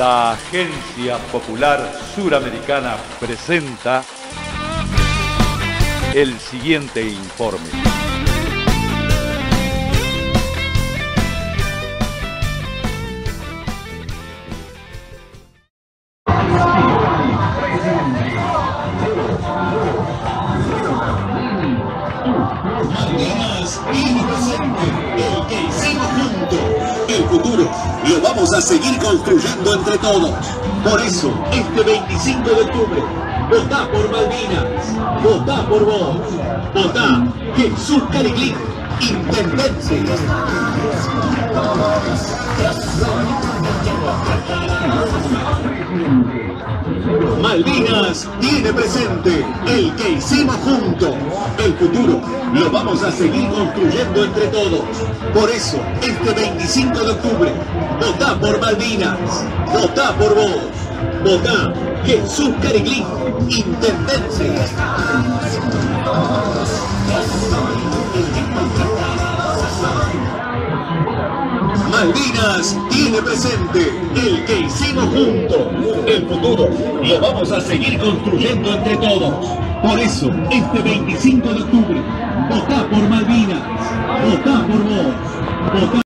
La Agencia Popular Suramericana presenta el siguiente informe. Malvinas y presente, el que hicimos juntos. El futuro lo vamos a seguir construyendo entre todos. Por eso, este 25 de octubre, votá por Malvinas, votá por vos, votá Jesús Cariglín, intendente. Malvinas tiene presente, el que hicimos juntos. El futuro lo vamos a seguir construyendo entre todos. Por eso, este 25 de octubre, votá por Malvinas, votá por vos, votá Jesús Cariglín, intendente. Malvinas tiene presente, el que hicimos juntos. El futuro lo vamos a seguir construyendo entre todos. Por eso, este 25 de octubre, votá por Malvinas, votá por vos, votá.